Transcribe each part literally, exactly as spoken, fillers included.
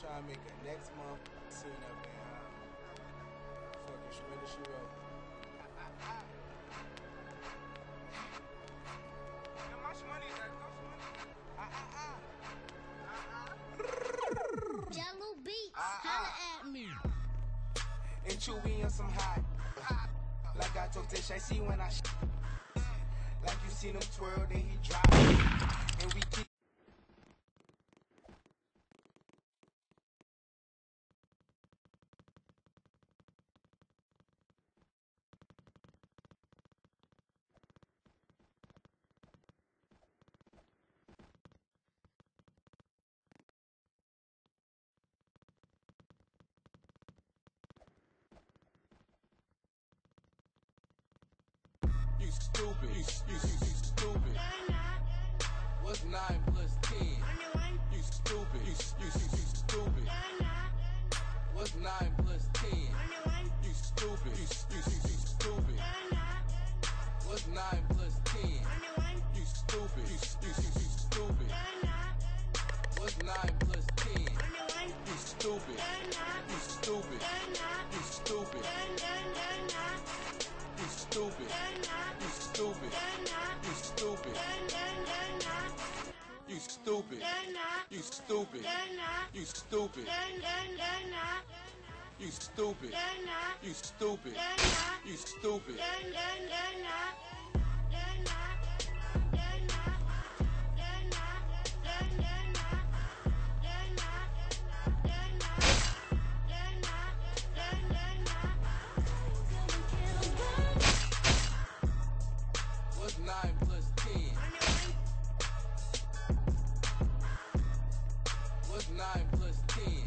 try to make a next month sitting up and uh, fucking shredder she wrote. How much money is that? Ah ah ah. Jello Beats, holla at me. And chewy on some hot. Like I told Tish, I see when I sh like you seen him twirl, then he drop. And we keep. You stupid, you, you, you, you stupid. What's nine plus ten? You stupid, you, you, you, you stupid. What's nine plus ten? You stupid, you, you, you, you stupid. What's nine plus ten? You stupid, you, you, you, you stupid. What's nine plus ten? You stupid, you stupid, you stupid. You stupid, you stupid, you stupid, you stupid, you stupid, you stupid, you stupid, you stupid, you stupid. What's nine plus ten? What's nine plus ten?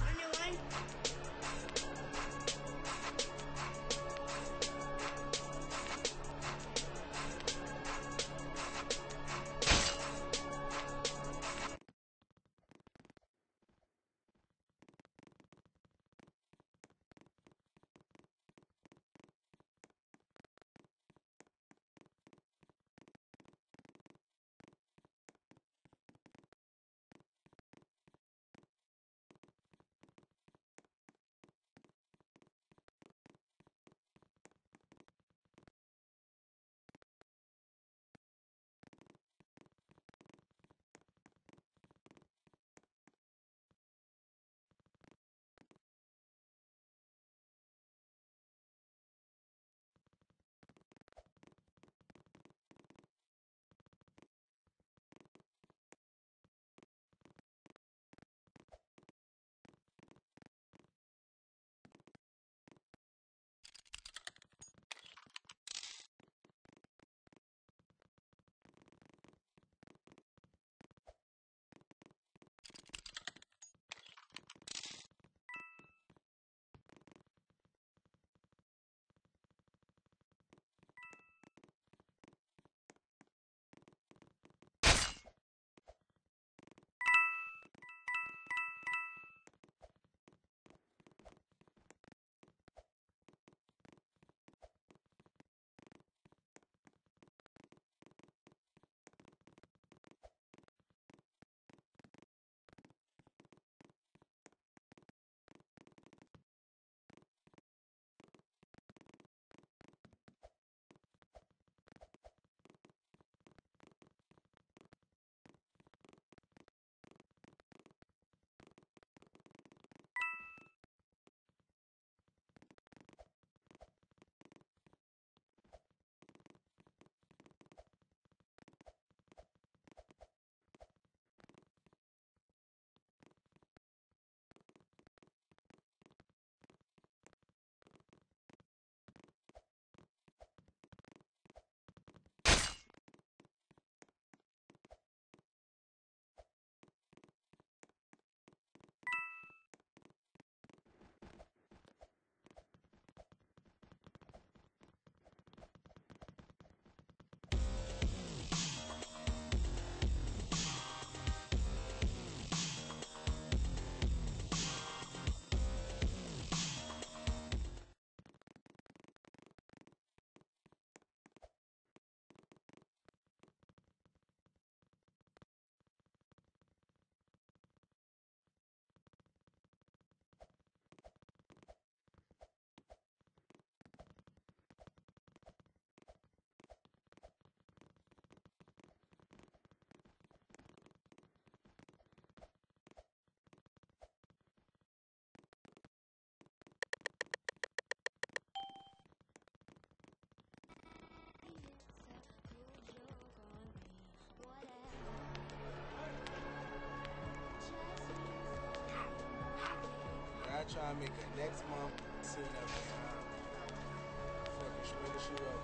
Try to make a next month soon ever. Fucking straight the shoot up.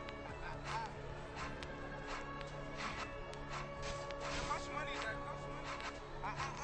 How much money is that? Ah, ah,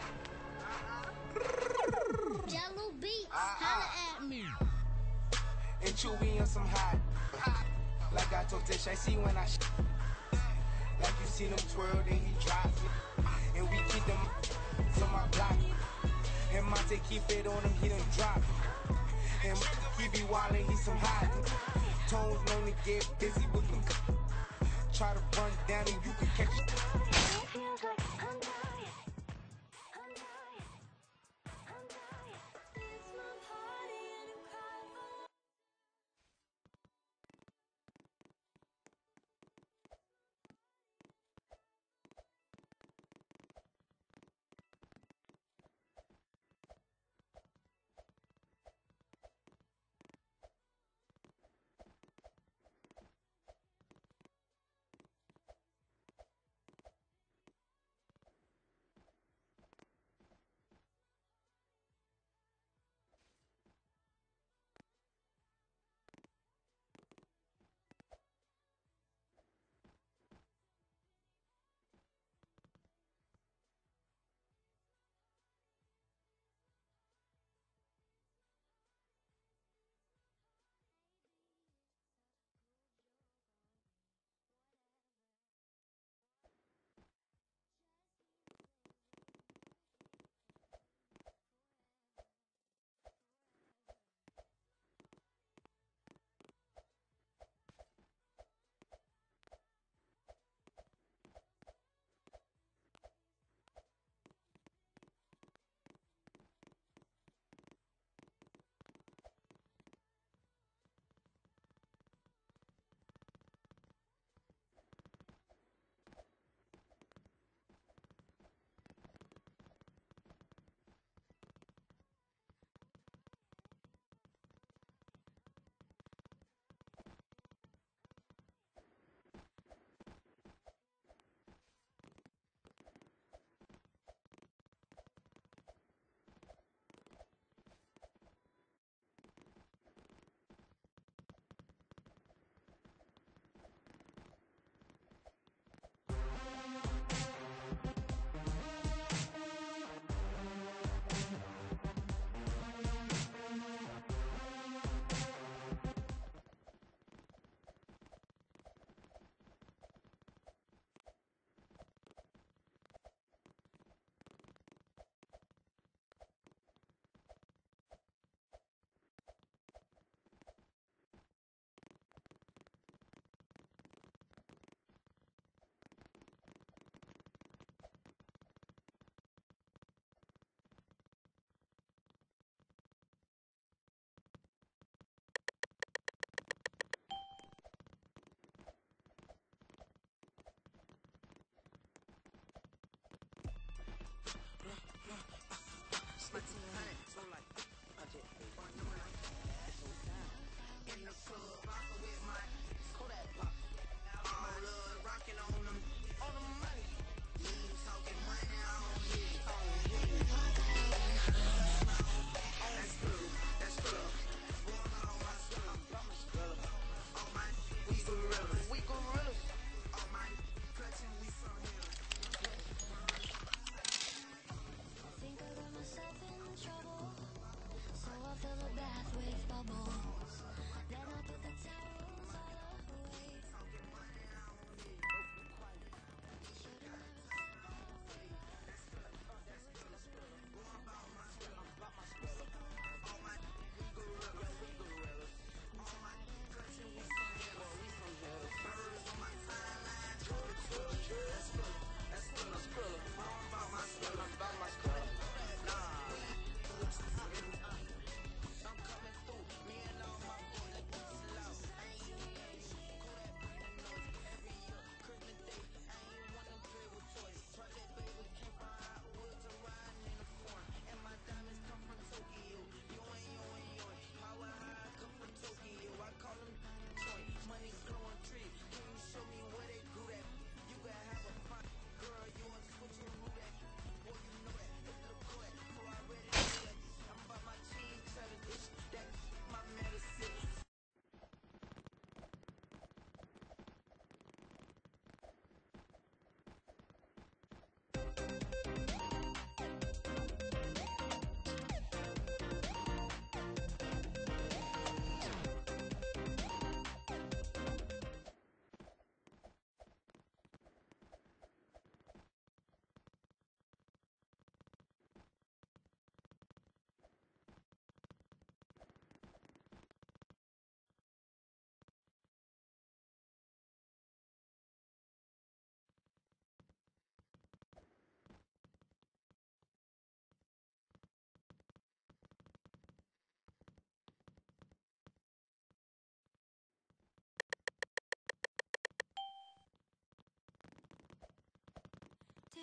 ah. Jello beats, Ah, holla ah. at me. And Chewy on some hot. Like I told Tish, I see when I sh like you see them twirl, then he drop. And we keep them on my block. And Monte keep it on him, he done drop. And he be wildin', he some hot. Tones known to get busy with them. Try to run down and you can catch it. Feels like I'm dying. I'm dying. I'm dying. It's my party and you cry for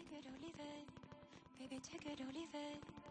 take it or leave it. Baby, take it or leave it.